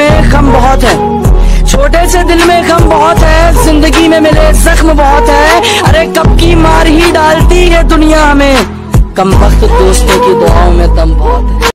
में गम बहुत है, छोटे से दिल में गम बहुत है, जिंदगी में मिले जख्म बहुत है। अरे कब की मार ही डालती है दुनिया में, कम वक्त दोस्तों की दुआओं में दम बहुत है।